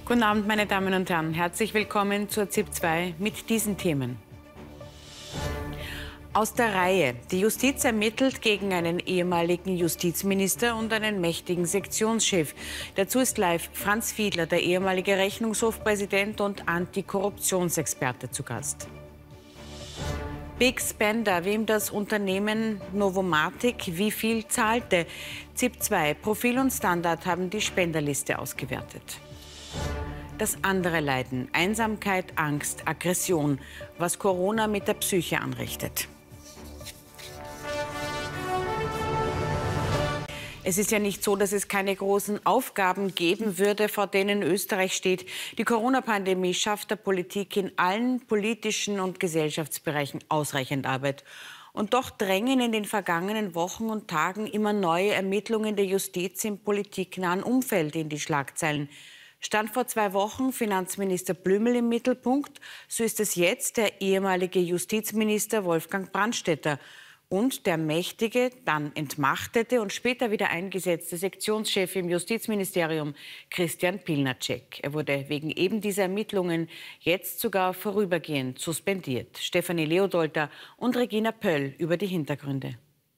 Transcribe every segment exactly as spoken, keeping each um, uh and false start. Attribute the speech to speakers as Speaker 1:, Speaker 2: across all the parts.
Speaker 1: Guten Abend, meine Damen und Herren. Herzlich willkommen zur ZIP zwei mit diesen Themen. Aus der Reihe. Die Justiz ermittelt gegen einen ehemaligen Justizminister und einen mächtigen Sektionschef. Dazu ist live Franz Fiedler, der ehemalige Rechnungshofpräsident und Antikorruptionsexperte, zu Gast. Big Spender, wem das Unternehmen Novomatic wie viel zahlte. ZIP zwei, Profil und Standard haben die Spenderliste ausgewertet. Das andere Leiden, Einsamkeit, Angst, Aggression, was Corona mit der Psyche anrichtet. Es ist ja nicht so, dass es keine großen Aufgaben geben würde, vor denen Österreich steht. Die Corona-Pandemie schafft der Politik in allen politischen und Gesellschaftsbereichen ausreichend Arbeit. Und doch drängen in den vergangenen Wochen und Tagen immer neue Ermittlungen der Justiz im politiknahen Umfeld in die Schlagzeilen. Stand vor zwei Wochen Finanzminister Blümel im Mittelpunkt, so ist es jetzt der ehemalige Justizminister Wolfgang Brandstetter und der mächtige, dann entmachtete und später wieder eingesetzte Sektionschef im Justizministerium Christian Pilnacek. Er wurde wegen eben dieser Ermittlungen jetzt sogar vorübergehend suspendiert. Stefanie Leodolter und Regina Pöll über die Hintergründe.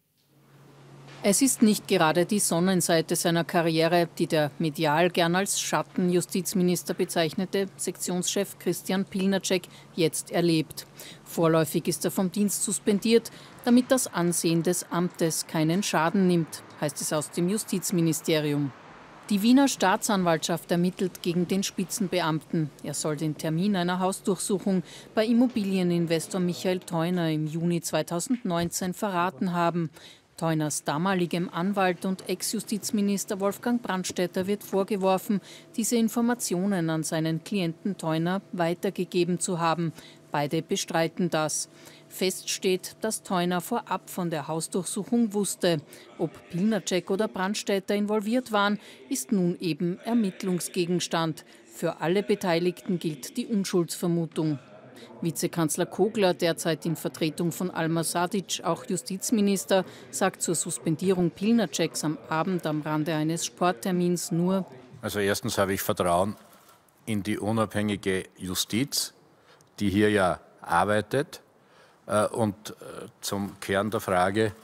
Speaker 2: Es ist nicht gerade die Sonnenseite seiner Karriere, die der medial gern als Schattenjustizminister bezeichnete Sektionschef Christian Pilnacek jetzt erlebt. Vorläufig ist er vom Dienst suspendiert, damit das Ansehen des Amtes keinen Schaden nimmt, heißt es aus dem Justizministerium. Die Wiener Staatsanwaltschaft ermittelt gegen den Spitzenbeamten. Er soll den Termin einer Hausdurchsuchung bei Immobilieninvestor Michael Theuner im Juni zweitausendneunzehn verraten haben. Theuners damaligem Anwalt und Ex-Justizminister Wolfgang Brandstetter wird vorgeworfen, diese Informationen an seinen Klienten Theuner weitergegeben zu haben. Beide bestreiten das. Fest steht, dass Theuner vorab von der Hausdurchsuchung wusste. Ob Pilnacek oder Brandstetter involviert waren, ist nun eben Ermittlungsgegenstand. Für alle Beteiligten gilt die Unschuldsvermutung. Vizekanzler Kogler, derzeit in Vertretung von Alma Sadic, auch Justizminister, sagt zur Suspendierung Pilnaceks am Abend am Rande eines Sporttermins nur:
Speaker 3: Also erstens habe ich Vertrauen in die unabhängige Justiz, die hier ja arbeitet. Und zum Kern der Frage: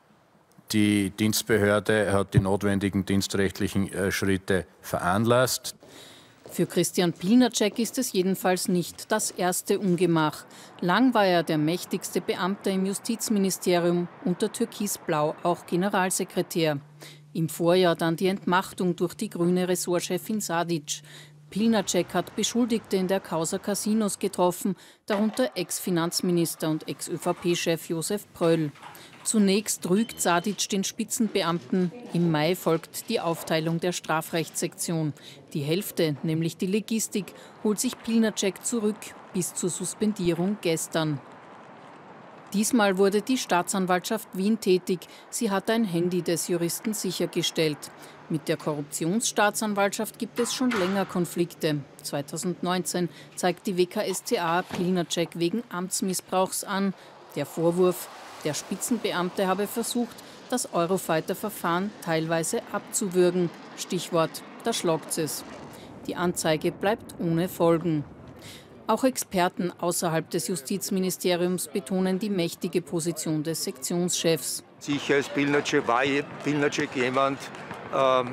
Speaker 3: Die Dienstbehörde hat die notwendigen dienstrechtlichen Schritte veranlasst.
Speaker 2: Für Christian Pilnacek ist es jedenfalls nicht das erste Ungemach. Lang war er der mächtigste Beamte im Justizministerium, unter Türkisblau auch Generalsekretär. Im Vorjahr dann die Entmachtung durch die grüne Ressortchefin Sadic. Pilnacek hat Beschuldigte in der Causa Casinos getroffen, darunter Ex-Finanzminister und Ex-ÖVP-Chef Josef Pröll. Zunächst rügt Sadic den Spitzenbeamten. Im Mai folgt die Aufteilung der Strafrechtssektion. Die Hälfte, nämlich die Legistik, holt sich Pilnacek zurück, bis zur Suspendierung gestern. Diesmal wurde die Staatsanwaltschaft Wien tätig. Sie hat ein Handy des Juristen sichergestellt. Mit der Korruptionsstaatsanwaltschaft gibt es schon länger Konflikte. zweitausendneunzehn zeigt die W K S t A Pilnacek wegen Amtsmissbrauchs an. Der Vorwurf: Der Spitzenbeamte habe versucht, das Eurofighter-Verfahren teilweise abzuwürgen. Stichwort: da schlagt's es. Die Anzeige bleibt ohne Folgen. Auch Experten außerhalb des Justizministeriums betonen die mächtige Position des Sektionschefs.
Speaker 4: Sicher als Pilnacek war Pilnacek jemand, ähm,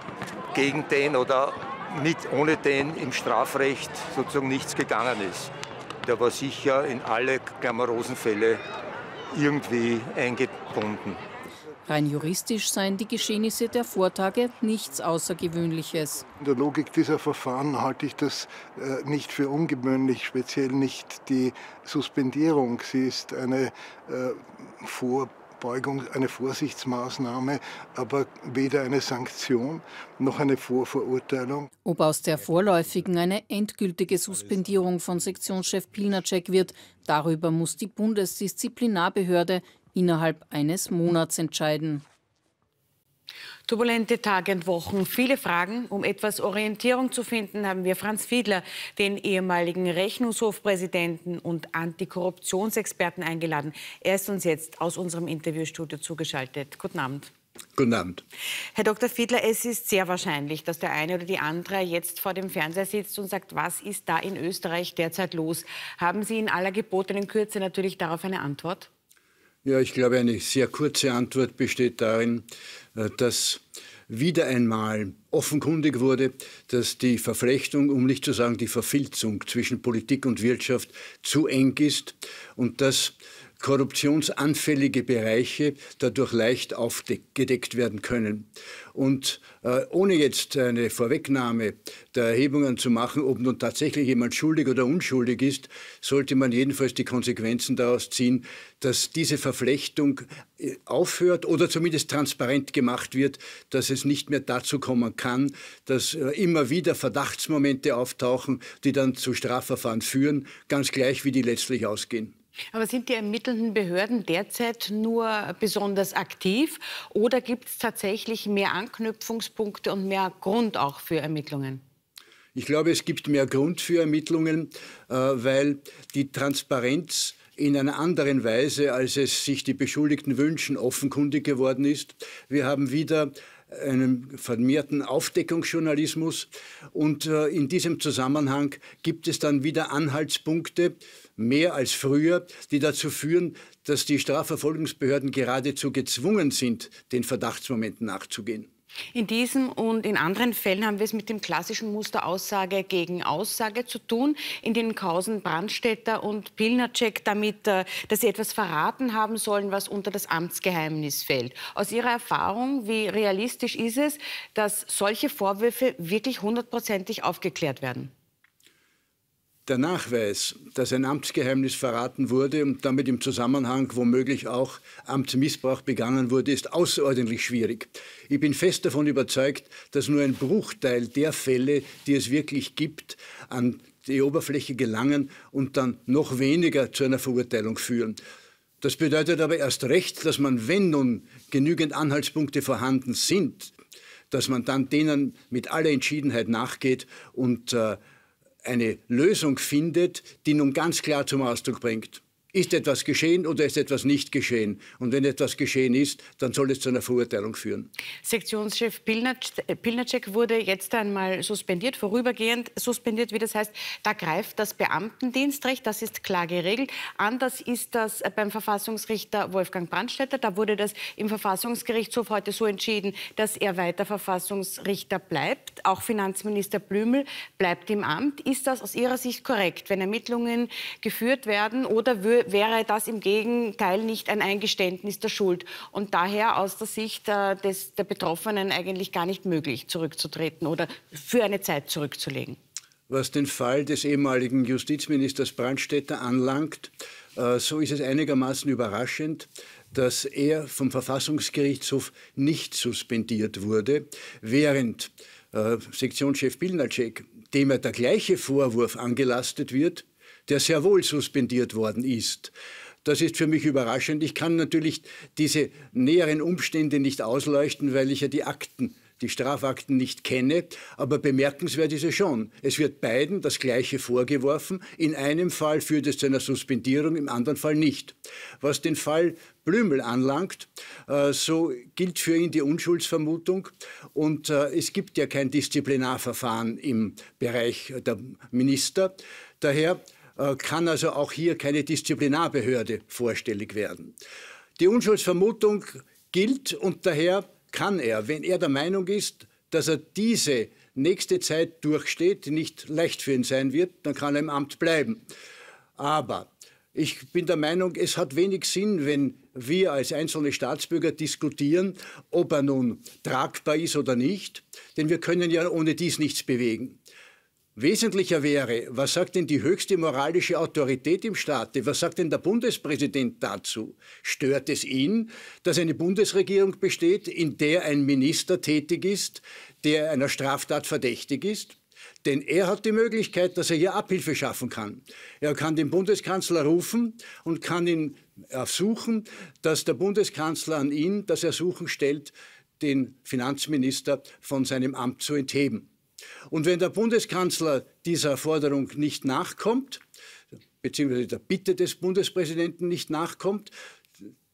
Speaker 4: gegen den oder mit, ohne den im Strafrecht sozusagen nichts gegangen ist. Der war sicher in alle glamourösen Fälle irgendwie eingebunden.
Speaker 2: Rein juristisch seien die Geschehnisse der Vortage nichts Außergewöhnliches.
Speaker 5: In der Logik dieser Verfahren halte ich das äh, nicht für ungewöhnlich, speziell nicht die Suspendierung. Sie ist eine äh, Vorbeugung, eine Vorsichtsmaßnahme, aber weder eine Sanktion noch eine Vorverurteilung.
Speaker 2: Ob aus der vorläufigen eine endgültige Suspendierung von Sektionschef Pilnacek wird, darüber muss die Bundesdisziplinarbehörde innerhalb eines Monats entscheiden.
Speaker 1: Turbulente Tage und Wochen, viele Fragen. Um etwas Orientierung zu finden, haben wir Franz Fiedler, den ehemaligen Rechnungshofpräsidenten und Antikorruptionsexperten, eingeladen. Er ist uns jetzt aus unserem Interviewstudio zugeschaltet. Guten Abend.
Speaker 6: Guten Abend.
Speaker 1: Herr Doktor Fiedler, es ist sehr wahrscheinlich, dass der eine oder die andere jetzt vor dem Fernseher sitzt und sagt, was ist da in Österreich derzeit los? Haben Sie in aller gebotenen Kürze natürlich darauf eine Antwort?
Speaker 6: Ja, ich glaube, eine sehr kurze Antwort besteht darin, dass wieder einmal offenkundig wurde, dass die Verflechtung, um nicht zu sagen die Verfilzung zwischen Politik und Wirtschaft zu eng ist und dass korruptionsanfällige Bereiche dadurch leicht aufgedeckt werden können. Und äh, ohne jetzt eine Vorwegnahme der Erhebungen zu machen, ob nun tatsächlich jemand schuldig oder unschuldig ist, sollte man jedenfalls die Konsequenzen daraus ziehen, dass diese Verflechtung aufhört oder zumindest transparent gemacht wird, dass es nicht mehr dazu kommen kann, dass äh, immer wieder Verdachtsmomente auftauchen, die dann zu Strafverfahren führen, ganz gleich wie die letztlich ausgehen.
Speaker 1: Aber sind die ermittelnden Behörden derzeit nur besonders aktiv oder gibt es tatsächlich mehr Anknüpfungspunkte und mehr Grund auch für Ermittlungen?
Speaker 6: Ich glaube, es gibt mehr Grund für Ermittlungen, äh, weil die Transparenz in einer anderen Weise, als es sich die Beschuldigten wünschen, offenkundig geworden ist. Wir haben wieder einen vermehrten Aufdeckungsjournalismus und äh, in diesem Zusammenhang gibt es dann wieder Anhaltspunkte, mehr als früher, die dazu führen, dass die Strafverfolgungsbehörden geradezu gezwungen sind, den Verdachtsmomenten nachzugehen.
Speaker 1: In diesem und in anderen Fällen haben wir es mit dem klassischen Muster Aussage gegen Aussage zu tun. In den Kausen Brandstätter und Pilnacek damit, dass sie etwas verraten haben sollen, was unter das Amtsgeheimnis fällt. Aus Ihrer Erfahrung, wie realistisch ist es, dass solche Vorwürfe wirklich hundertprozentig aufgeklärt werden?
Speaker 6: Der Nachweis, dass ein Amtsgeheimnis verraten wurde und damit im Zusammenhang womöglich auch Amtsmissbrauch begangen wurde, ist außerordentlich schwierig. Ich bin fest davon überzeugt, dass nur ein Bruchteil der Fälle, die es wirklich gibt, an die Oberfläche gelangen und dann noch weniger zu einer Verurteilung führen. Das bedeutet aber erst recht, dass man, wenn nun genügend Anhaltspunkte vorhanden sind, dass man dann denen mit aller Entschiedenheit nachgeht und äh, eine Lösung findet, die nun ganz klar zum Ausdruck bringt. Ist etwas geschehen oder ist etwas nicht geschehen? Und wenn etwas geschehen ist, dann soll es zu einer Verurteilung führen.
Speaker 1: Sektionschef Pilnacek wurde jetzt einmal suspendiert, vorübergehend suspendiert, wie das heißt. Da greift das Beamtendienstrecht, das ist klar geregelt. Anders ist das beim Verfassungsrichter Wolfgang Brandstätter. Da wurde das im Verfassungsgerichtshof heute so entschieden, dass er weiter Verfassungsrichter bleibt. Auch Finanzminister Blümel bleibt im Amt. Ist das aus Ihrer Sicht korrekt, wenn Ermittlungen geführt werden, oder wäre das im Gegenteil nicht ein Eingeständnis der Schuld und daher aus der Sicht äh, des, der Betroffenen eigentlich gar nicht möglich, zurückzutreten oder für eine Zeit zurückzulegen?
Speaker 6: Was den Fall des ehemaligen Justizministers Brandstätter anlangt, äh, so ist es einigermaßen überraschend, dass er vom Verfassungsgerichtshof nicht suspendiert wurde, während äh, Sektionschef Pilnacek, dem ja der gleiche Vorwurf angelastet wird, der sehr wohl suspendiert worden ist. Das ist für mich überraschend. Ich kann natürlich diese näheren Umstände nicht ausleuchten, weil ich ja die Akten, die Strafakten nicht kenne. Aber bemerkenswert ist es schon. Es wird beiden das Gleiche vorgeworfen. In einem Fall führt es zu einer Suspendierung, im anderen Fall nicht. Was den Fall Blümel anlangt, äh, so gilt für ihn die Unschuldsvermutung. Und äh, es gibt ja kein Disziplinarverfahren im Bereich der Minister. Daher kann also auch hier keine Disziplinarbehörde vorstellig werden. Die Unschuldsvermutung gilt und daher kann er, wenn er der Meinung ist, dass er diese nächste Zeit durchsteht, die nicht leicht für ihn sein wird, dann kann er im Amt bleiben. Aber ich bin der Meinung, es hat wenig Sinn, wenn wir als einzelne Staatsbürger diskutieren, ob er nun tragbar ist oder nicht, denn wir können ja ohne dies nichts bewegen. Wesentlicher wäre, was sagt denn die höchste moralische Autorität im Staate? Was sagt denn der Bundespräsident dazu? Stört es ihn, dass eine Bundesregierung besteht, in der ein Minister tätig ist, der einer Straftat verdächtig ist? Denn er hat die Möglichkeit, dass er hier Abhilfe schaffen kann. Er kann den Bundeskanzler rufen und kann ihn ersuchen, dass der Bundeskanzler an ihn das Ersuchen stellt, den Finanzminister von seinem Amt zu entheben. Und wenn der Bundeskanzler dieser Forderung nicht nachkommt, beziehungsweise der Bitte des Bundespräsidenten nicht nachkommt,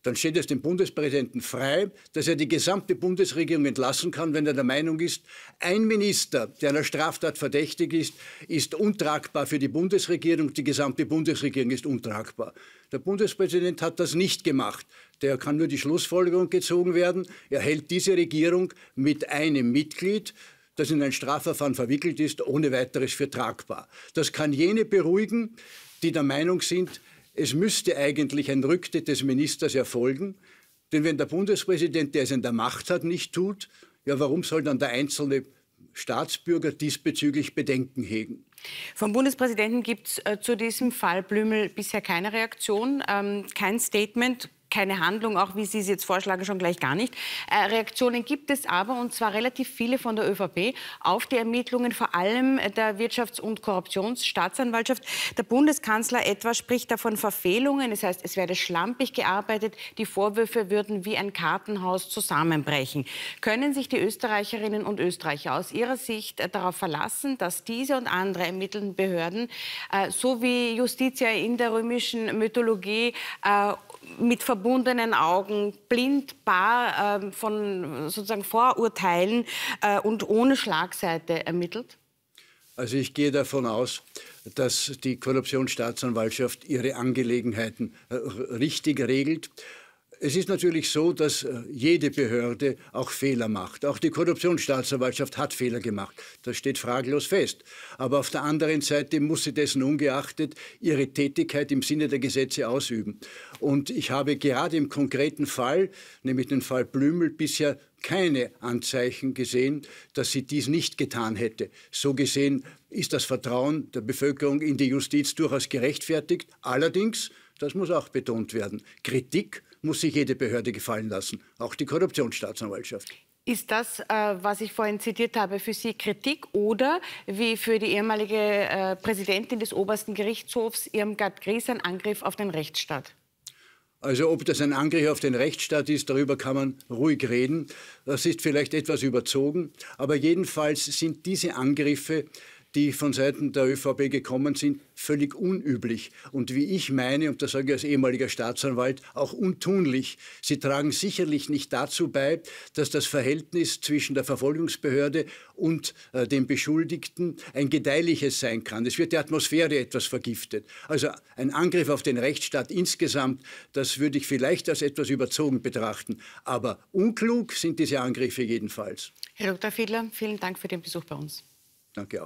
Speaker 6: dann steht es dem Bundespräsidenten frei, dass er die gesamte Bundesregierung entlassen kann, wenn er der Meinung ist, ein Minister, der einer Straftat verdächtig ist, ist untragbar für die Bundesregierung, die gesamte Bundesregierung ist untragbar. Der Bundespräsident hat das nicht gemacht. Der kann nur die Schlussfolgerung gezogen werden, er hält diese Regierung mit einem Mitglied, das in ein Strafverfahren verwickelt ist, ohne weiteres für tragbar. Das kann jene beruhigen, die der Meinung sind, es müsste eigentlich ein Rücktritt des Ministers erfolgen. Denn wenn der Bundespräsident, der es in der Macht hat, nicht tut, ja, warum soll dann der einzelne Staatsbürger diesbezüglich Bedenken hegen?
Speaker 1: Vom Bundespräsidenten gibt es äh, zu diesem Fall Blümel bisher keine Reaktion, ähm, kein Statement. Keine Handlung, auch wie Sie es jetzt vorschlagen, schon gleich gar nicht. Äh, Reaktionen gibt es aber, und zwar relativ viele von der ÖVP, auf die Ermittlungen vor allem der Wirtschafts- und Korruptionsstaatsanwaltschaft. Der Bundeskanzler etwa spricht davon Verfehlungen, das heißt, es werde schlampig gearbeitet, die Vorwürfe würden wie ein Kartenhaus zusammenbrechen. Können sich die Österreicherinnen und Österreicher aus Ihrer Sicht äh, darauf verlassen, dass diese und andere ermittelnden Behörden, äh, so wie Justitia in der römischen Mythologie, äh, mit verbundenen Augen, blind, bar äh, von sozusagen Vorurteilen äh, und ohne Schlagseite ermittelt?
Speaker 6: Also ich gehe davon aus, dass die Korruptionsstaatsanwaltschaft ihre Angelegenheiten äh, richtig regelt. Es ist natürlich so, dass jede Behörde auch Fehler macht. Auch die Korruptionsstaatsanwaltschaft hat Fehler gemacht. Das steht fraglos fest. Aber auf der anderen Seite muss sie dessen ungeachtet ihre Tätigkeit im Sinne der Gesetze ausüben. Und ich habe gerade im konkreten Fall, nämlich den Fall Blümel, bisher keine Anzeichen gesehen, dass sie dies nicht getan hätte. So gesehen ist das Vertrauen der Bevölkerung in die Justiz durchaus gerechtfertigt. Allerdings, das muss auch betont werden, Kritik muss sich jede Behörde gefallen lassen, auch die Korruptionsstaatsanwaltschaft.
Speaker 1: Ist das, äh, was ich vorhin zitiert habe, für Sie Kritik oder wie für die ehemalige äh, Präsidentin des obersten Gerichtshofs, Irmgard Gries, ein Angriff auf den Rechtsstaat?
Speaker 6: Also ob das ein Angriff auf den Rechtsstaat ist, darüber kann man ruhig reden. Das ist vielleicht etwas überzogen. Aber jedenfalls sind diese Angriffe, die von Seiten der ÖVP gekommen sind, völlig unüblich. Und wie ich meine, und das sage ich als ehemaliger Staatsanwalt, auch untunlich. Sie tragen sicherlich nicht dazu bei, dass das Verhältnis zwischen der Verfolgungsbehörde und äh, dem Beschuldigten ein gedeihliches sein kann. Es wird die Atmosphäre etwas vergiftet. Also ein Angriff auf den Rechtsstaat insgesamt, das würde ich vielleicht als etwas überzogen betrachten. Aber unklug sind diese Angriffe jedenfalls.
Speaker 1: Herr Doktor Fiedler, vielen Dank für den Besuch bei uns.
Speaker 6: Danke auch.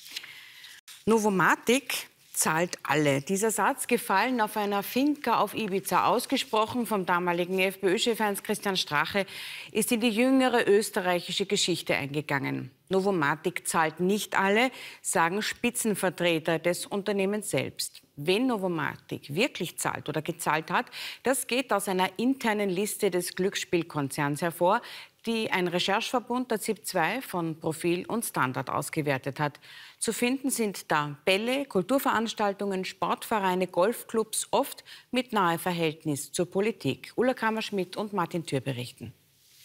Speaker 1: Novomatic zahlt alle. Dieser Satz, gefallen auf einer Finca auf Ibiza, ausgesprochen vom damaligen FPÖ-Chef Heinz-Christian Strache, ist in die jüngere österreichische Geschichte eingegangen. Novomatic zahlt nicht alle, sagen Spitzenvertreter des Unternehmens selbst. Wen Novomatic wirklich zahlt oder gezahlt hat, das geht aus einer internen Liste des Glücksspielkonzerns hervor, die ein Rechercheverbund der Z I P zwei von Profil und Standard ausgewertet hat. Zu finden sind da Bälle, Kulturveranstaltungen, Sportvereine, Golfclubs, oft mit nahem Verhältnis zur Politik. Ulla Kammerschmidt und Martin Thür berichten.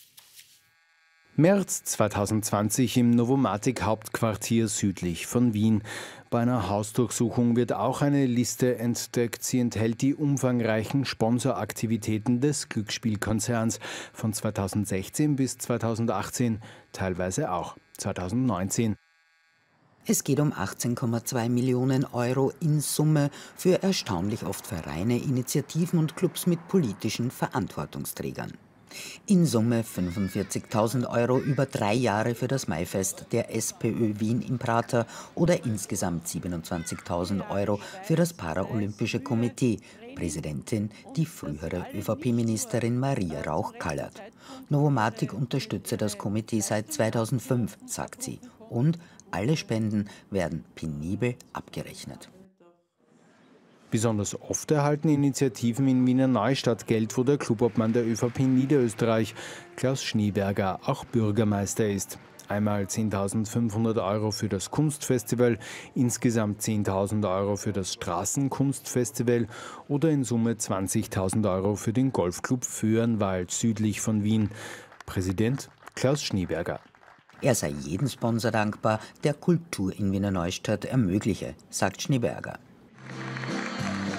Speaker 7: März zweitausendzwanzig im Novomatic-Hauptquartier südlich von Wien. Bei einer Hausdurchsuchung wird auch eine Liste entdeckt. Sie enthält die umfangreichen Sponsoraktivitäten des Glücksspielkonzerns von zweitausendsechzehn bis zweitausendachtzehn, teilweise auch zweitausendneunzehn.
Speaker 8: Es geht um achtzehn Komma zwei Millionen Euro in Summe für erstaunlich oft Vereine, Initiativen und Clubs mit politischen Verantwortungsträgern. In Summe fünfundvierzigtausend Euro über drei Jahre für das Maifest der SPÖ Wien im Prater oder insgesamt siebenundzwanzigtausend Euro für das Paralympische Komitee. Präsidentin die frühere ÖVP-Ministerin Maria Rauch-Kallert. Novomatic unterstütze das Komitee seit zweitausendfünf, sagt sie. Und alle Spenden werden penibel abgerechnet.
Speaker 7: Besonders oft erhalten Initiativen in Wiener Neustadt Geld, wo der Clubobmann der ÖVP Niederösterreich, Klaus Schneeberger, auch Bürgermeister ist. Einmal zehntausendfünfhundert Euro für das Kunstfestival, insgesamt zehntausend Euro für das Straßenkunstfestival oder in Summe zwanzigtausend Euro für den Golfclub Föhrenwald südlich von Wien. Präsident Klaus Schneeberger.
Speaker 8: Er sei jedem Sponsor dankbar, der Kultur in Wiener Neustadt ermögliche, sagt Schneeberger.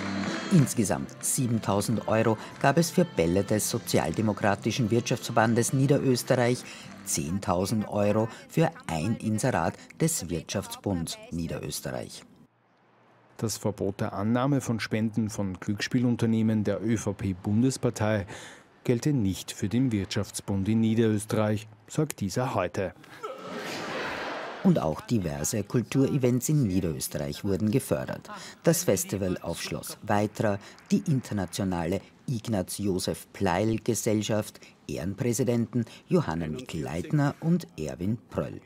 Speaker 8: Insgesamt siebentausend Euro gab es für Bälle des Sozialdemokratischen Wirtschaftsverbandes Niederösterreich, zehntausend Euro für ein Inserat des Wirtschaftsbunds Niederösterreich.
Speaker 7: Das Verbot der Annahme von Spenden von Glücksspielunternehmen der ÖVP-Bundespartei gelte nicht für den Wirtschaftsbund in Niederösterreich, sagt dieser heute.
Speaker 8: Und auch diverse Kulturevents in Niederösterreich wurden gefördert. Das Festival auf Schloss Weitra, die internationale Ignaz-Josef-Pleil-Gesellschaft, Ehrenpräsidenten Johanna Mikl-Leitner und Erwin Pröll.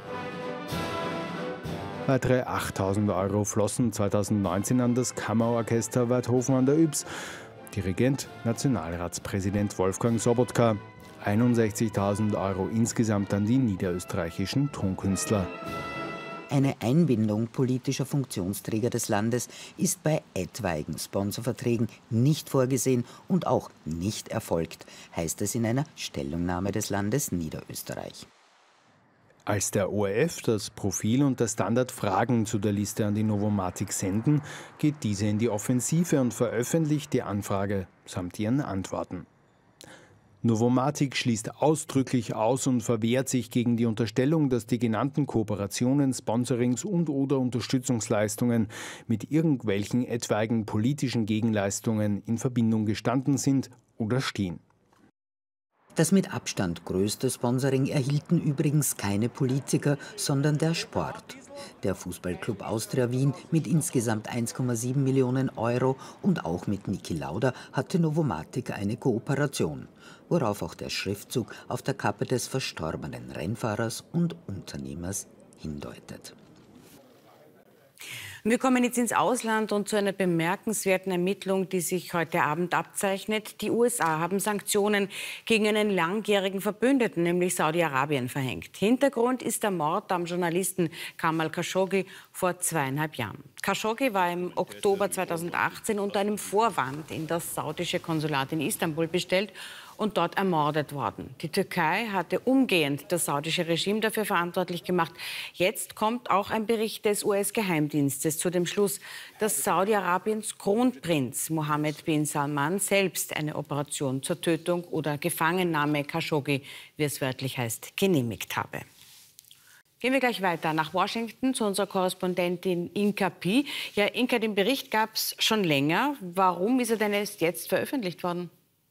Speaker 7: Weitere achttausend Euro flossen zweitausendneunzehn an das Kammerorchester Weidhofen an der Ybbs. Dirigent, Nationalratspräsident Wolfgang Sobotka. einundsechzigtausend Euro insgesamt an die niederösterreichischen Tonkünstler.
Speaker 8: Eine Einbindung politischer Funktionsträger des Landes ist bei etwaigen Sponsorverträgen nicht vorgesehen und auch nicht erfolgt, heißt es in einer Stellungnahme des Landes Niederösterreich.
Speaker 7: Als der O R F das Profil und der Standard Fragen zu der Liste an die Novomatic senden, geht diese in die Offensive und veröffentlicht die Anfrage samt ihren Antworten. Novomatic schließt ausdrücklich aus und verwehrt sich gegen die Unterstellung, dass die genannten Kooperationen, Sponsorings und oder Unterstützungsleistungen mit irgendwelchen etwaigen politischen Gegenleistungen in Verbindung gestanden sind oder stehen.
Speaker 8: Das mit Abstand größte Sponsoring erhielten übrigens keine Politiker, sondern der Sport. Der Fußballclub Austria Wien mit insgesamt eins Komma sieben Millionen Euro und auch mit Niki Lauda hatte Novomatic eine Kooperation, worauf auch der Schriftzug auf der Kappe des verstorbenen Rennfahrers und Unternehmers hindeutet.
Speaker 1: Wir kommen jetzt ins Ausland und zu einer bemerkenswerten Ermittlung, die sich heute Abend abzeichnet. Die U S A haben Sanktionen gegen einen langjährigen Verbündeten, nämlich Saudi-Arabien, verhängt. Hintergrund ist der Mord am Journalisten Kamal Khashoggi vor zweieinhalb Jahren. Khashoggi war im Oktober zweitausendachtzehn unter einem Vorwand in das saudische Konsulat in Istanbul bestellt und dort ermordet worden. Die Türkei hatte umgehend das saudische Regime dafür verantwortlich gemacht. Jetzt kommt auch ein Bericht des U S-Geheimdienstes zu dem Schluss, dass Saudi-Arabiens Kronprinz Mohammed bin Salman selbst eine Operation zur Tötung oder Gefangennahme Khashoggi, wie es wörtlich heißt, genehmigt habe. Gehen wir gleich weiter nach Washington zu unserer Korrespondentin Inka Pi. Ja, Inka, den Bericht gab es schon länger. Warum ist er denn erst jetzt veröffentlicht worden?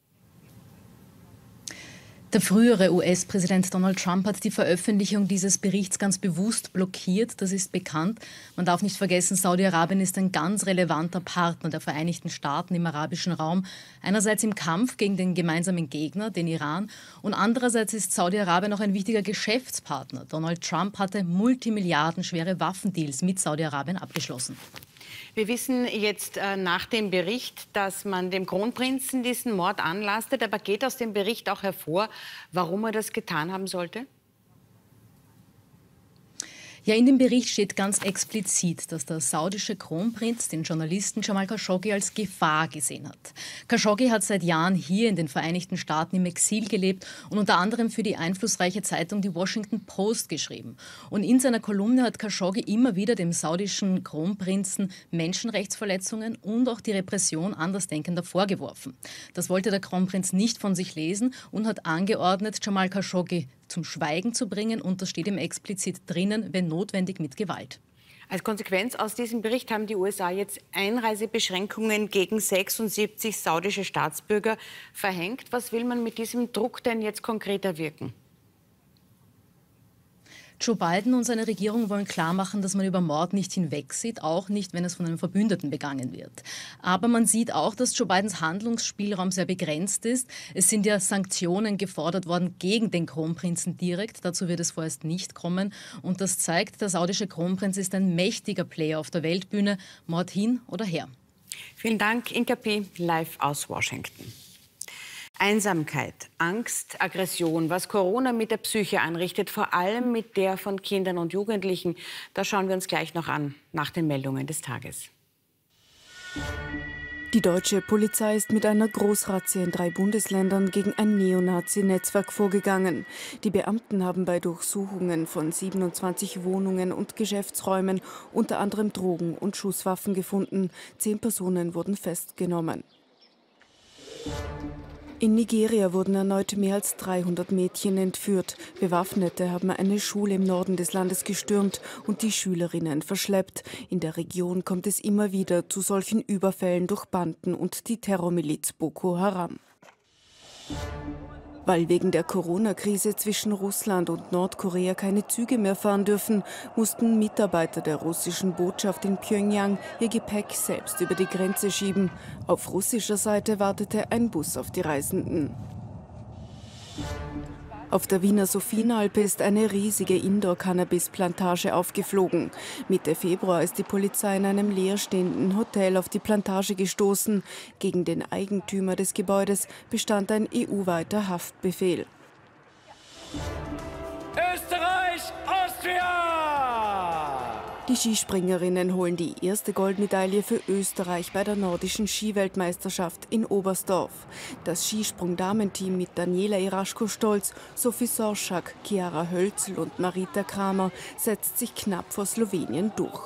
Speaker 9: Der frühere U S-Präsident Donald Trump hat die Veröffentlichung dieses Berichts ganz bewusst blockiert. Das ist bekannt. Man darf nicht vergessen, Saudi-Arabien ist ein ganz relevanter Partner der Vereinigten Staaten im arabischen Raum. Einerseits im Kampf gegen den gemeinsamen Gegner, den Iran, und andererseits ist Saudi-Arabien auch ein wichtiger Geschäftspartner. Donald Trump hatte multimilliardenschwere Waffendeals mit Saudi-Arabien abgeschlossen.
Speaker 1: Wir wissen jetzt äh, nach dem Bericht, dass man dem Kronprinzen diesen Mord anlastet. Aber geht aus dem Bericht auch hervor, warum er das getan haben sollte?
Speaker 9: Ja, in dem Bericht steht ganz explizit, dass der saudische Kronprinz den Journalisten Jamal Khashoggi als Gefahr gesehen hat. Khashoggi hat seit Jahren hier in den Vereinigten Staaten im Exil gelebt und unter anderem für die einflussreiche Zeitung die Washington Post geschrieben. Und in seiner Kolumne hat Khashoggi immer wieder dem saudischen Kronprinzen Menschenrechtsverletzungen und auch die Repression Andersdenkender vorgeworfen. Das wollte der Kronprinz nicht von sich lesen und hat angeordnet, Jamal Khashoggi zum Schweigen zu bringen, und das steht ihm explizit drinnen, wenn notwendig mit Gewalt.
Speaker 1: Als Konsequenz aus diesem Bericht haben die U S A jetzt Einreisebeschränkungen gegen sechsundsiebzig saudische Staatsbürger verhängt. Was will man mit diesem Druck denn jetzt konkret erwirken?
Speaker 9: Joe Biden und seine Regierung wollen klarmachen, dass man über Mord nicht hinwegsieht, auch nicht, wenn es von einem Verbündeten begangen wird. Aber man sieht auch, dass Joe Bidens Handlungsspielraum sehr begrenzt ist. Es sind ja Sanktionen gefordert worden gegen den Kronprinzen direkt. Dazu wird es vorerst nicht kommen. Und das zeigt, der saudische Kronprinz ist ein mächtiger Player auf der Weltbühne. Mord hin oder her.
Speaker 1: Vielen Dank, Inka Pi, live aus Washington. Einsamkeit, Angst, Aggression, was Corona mit der Psyche anrichtet, vor allem mit der von Kindern und Jugendlichen, das schauen wir uns gleich noch an, nach den Meldungen des Tages.
Speaker 10: Die deutsche Polizei ist mit einer Großrazzia in drei Bundesländern gegen ein Neonazi-Netzwerk vorgegangen. Die Beamten haben bei Durchsuchungen von siebenundzwanzig Wohnungen und Geschäftsräumen unter anderem Drogen und Schusswaffen gefunden. Zehn Personen wurden festgenommen. In Nigeria wurden erneut mehr als dreihundert Mädchen entführt. Bewaffnete haben eine Schule im Norden des Landes gestürmt und die Schülerinnen verschleppt. In der Region kommt es immer wieder zu solchen Überfällen durch Banden und die Terrormiliz Boko Haram. Weil wegen der Corona-Krise zwischen Russland und Nordkorea keine Züge mehr fahren dürfen, mussten Mitarbeiter der russischen Botschaft in Pjöngjang ihr Gepäck selbst über die Grenze schieben. Auf russischer Seite wartete ein Bus auf die Reisenden. Auf der Wiener Sophienalpe ist eine riesige Indoor-Cannabis-Plantage aufgeflogen. Mitte Februar ist die Polizei in einem leerstehenden Hotel auf die Plantage gestoßen. Gegen den Eigentümer des Gebäudes bestand ein E U-weiter Haftbefehl.
Speaker 11: Österreich, Austria!
Speaker 10: Die Skispringerinnen holen die erste Goldmedaille für Österreich bei der nordischen Skiweltmeisterschaft in Oberstdorf. Das Skisprung-Damenteam mit Daniela Iraschko-Stolz, Sophie Sorschak, Chiara Hölzl und Marita Kramer setzt sich knapp vor Slowenien durch.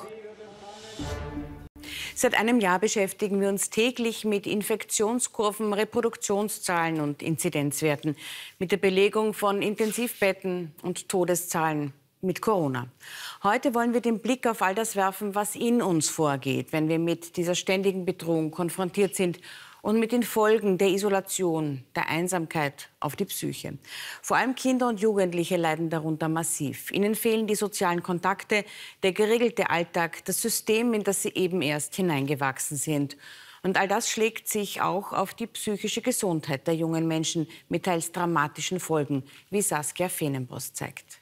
Speaker 1: Seit einem Jahr beschäftigen wir uns täglich mit Infektionskurven, Reproduktionszahlen und Inzidenzwerten, mit der Belegung von Intensivbetten und Todeszahlen mit Corona. Heute wollen wir den Blick auf all das werfen, was in uns vorgeht, wenn wir mit dieser ständigen Bedrohung konfrontiert sind und mit den Folgen der Isolation, der Einsamkeit auf die Psyche. Vor allem Kinder und Jugendliche leiden darunter massiv. Ihnen fehlen die sozialen Kontakte, der geregelte Alltag, das System, in das sie eben erst hineingewachsen sind. Und all das schlägt sich auch auf die psychische Gesundheit der jungen Menschen mit teils dramatischen Folgen, wie Saskia Fenenbos zeigt.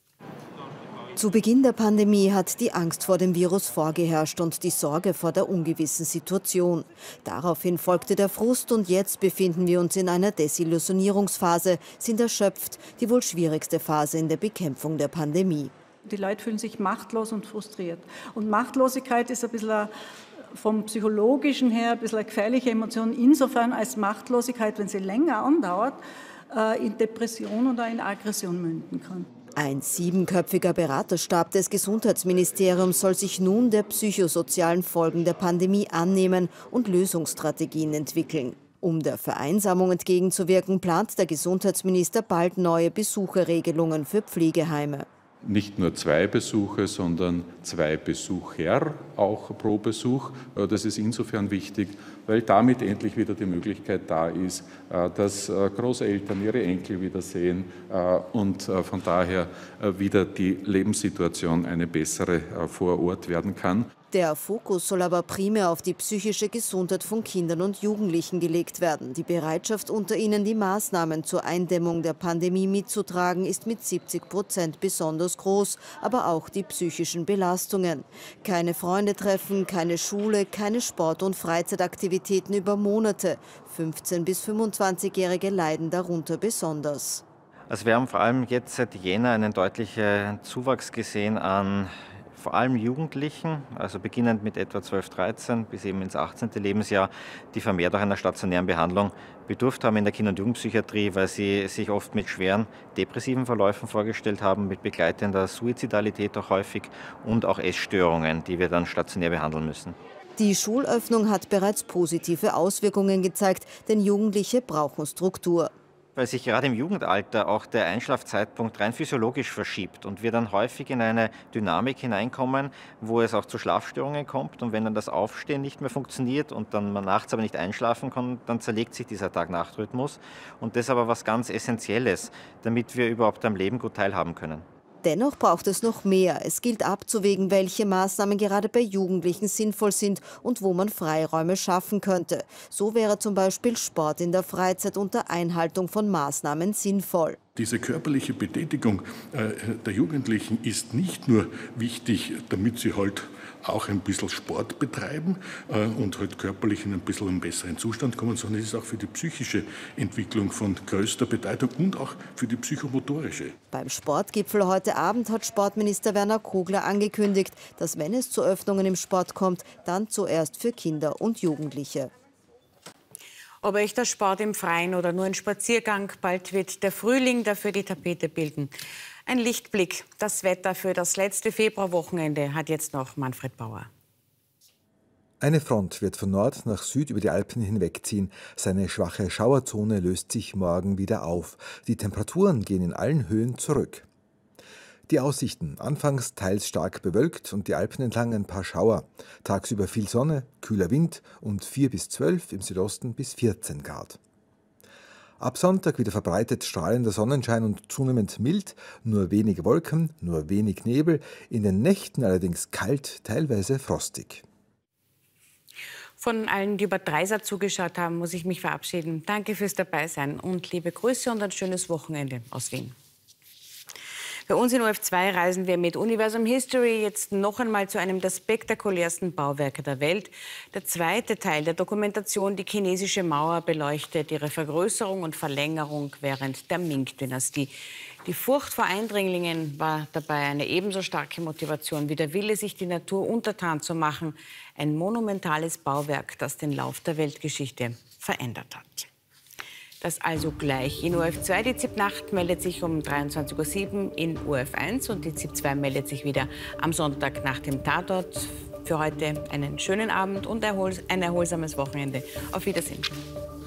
Speaker 12: Zu Beginn der Pandemie hat die Angst vor dem Virus vorgeherrscht und die Sorge vor der ungewissen Situation. Daraufhin folgte der Frust und jetzt befinden wir uns in einer Desillusionierungsphase, sind erschöpft, die wohl schwierigste Phase in der Bekämpfung der Pandemie.
Speaker 13: Die Leute fühlen sich machtlos und frustriert. Und Machtlosigkeit ist ein bisschen vom Psychologischen her ein bisschen eine gefährliche Emotion, insofern als Machtlosigkeit, wenn sie länger andauert, in Depression oder in Aggression münden kann.
Speaker 12: Ein siebenköpfiger Beraterstab des Gesundheitsministeriums soll sich nun der psychosozialen Folgen der Pandemie annehmen und Lösungsstrategien entwickeln. Um der Vereinsamung entgegenzuwirken, plant der Gesundheitsminister bald neue Besucherregelungen für Pflegeheime.
Speaker 14: Nicht nur zwei Besuche, sondern zwei Besucher auch pro Besuch. Das ist insofern wichtig, weil damit endlich wieder die Möglichkeit da ist, dass Großeltern ihre Enkel wiedersehen und von daher wieder die Lebenssituation eine bessere vor Ort werden kann.
Speaker 12: Der Fokus soll aber primär auf die psychische Gesundheit von Kindern und Jugendlichen gelegt werden. Die Bereitschaft unter ihnen, die Maßnahmen zur Eindämmung der Pandemie mitzutragen, ist mit siebzig Prozent besonders groß, aber auch die psychischen Belastungen. Keine Freunde treffen, keine Schule, keine Sport- und Freizeitaktivitäten über Monate. fünfzehn- bis fünfundzwanzigjährige leiden darunter besonders.
Speaker 15: Also wir haben vor allem jetzt seit Jänner einen deutlichen Zuwachs gesehen an vor allem Jugendlichen, also beginnend mit etwa zwölf, dreizehn bis eben ins achtzehnte Lebensjahr, die vermehrt auch einer stationären Behandlung bedurft haben in der Kinder- und Jugendpsychiatrie, weil sie sich oft mit schweren depressiven Verläufen vorgestellt haben, mit begleitender Suizidalität auch häufig und auch Essstörungen, die wir dann stationär behandeln müssen.
Speaker 12: Die Schulöffnung hat bereits positive Auswirkungen gezeigt, denn Jugendliche brauchen Struktur.
Speaker 15: Weil sich gerade im Jugendalter auch der Einschlafzeitpunkt rein physiologisch verschiebt und wir dann häufig in eine Dynamik hineinkommen, wo es auch zu Schlafstörungen kommt. Und wenn dann das Aufstehen nicht mehr funktioniert und dann man nachts aber nicht einschlafen kann, dann zerlegt sich dieser Tag-Nacht-Rhythmus. Und das ist aber was ganz Essentielles, damit wir überhaupt am Leben gut teilhaben können.
Speaker 12: Dennoch braucht es noch mehr. Es gilt abzuwägen, welche Maßnahmen gerade bei Jugendlichen sinnvoll sind und wo man Freiräume schaffen könnte. So wäre zum Beispiel Sport in der Freizeit unter Einhaltung von Maßnahmen sinnvoll.
Speaker 16: Diese körperliche Betätigung der Jugendlichen ist nicht nur wichtig, damit sie halt auch ein bisschen Sport betreiben und halt körperlich in ein bisschen einen besseren Zustand kommen, sondern es ist auch für die psychische Entwicklung von größter Bedeutung und auch für die psychomotorische.
Speaker 12: Beim Sportgipfel heute Abend hat Sportminister Werner Kogler angekündigt, dass wenn es zu Öffnungen im Sport kommt, dann zuerst für Kinder und Jugendliche.
Speaker 1: Ob echter Sport im Freien oder nur ein Spaziergang, bald wird der Frühling dafür die Tapete bilden. Ein Lichtblick. Das Wetter für das letzte Februarwochenende hat jetzt noch Manfred Bauer.
Speaker 11: Eine Front wird von Nord nach Süd über die Alpen hinwegziehen. Seine schwache Schauerzone löst sich morgen wieder auf. Die Temperaturen gehen in allen Höhen zurück. Die Aussichten: anfangs teils stark bewölkt und die Alpen entlang ein paar Schauer. Tagsüber viel Sonne, kühler Wind und vier bis zwölf, im Südosten bis vierzehn Grad. Ab Sonntag wieder verbreitet strahlender Sonnenschein und zunehmend mild, nur wenige Wolken, nur wenig Nebel, in den Nächten allerdings kalt, teilweise frostig.
Speaker 1: Von allen, die über Dreisat zugeschaut haben, muss ich mich verabschieden. Danke fürs Dabeisein und liebe Grüße und ein schönes Wochenende aus Wien. Bei uns in O R F zwei reisen wir mit Universum History jetzt noch einmal zu einem der spektakulärsten Bauwerke der Welt. Der zweite Teil der Dokumentation, die chinesische Mauer, beleuchtet ihre Vergrößerung und Verlängerung während der Ming-Dynastie. Die Furcht vor Eindringlingen war dabei eine ebenso starke Motivation wie der Wille, sich die Natur untertan zu machen. Ein monumentales Bauwerk, das den Lauf der Weltgeschichte verändert hat. Das also gleich in O R F zwei. Die Z I P-Nacht meldet sich um dreiundzwanzig Uhr sieben in O R F eins und die Z I P zwei meldet sich wieder am Sonntag nach dem Tatort. Für heute einen schönen Abend und ein erholsames Wochenende. Auf Wiedersehen.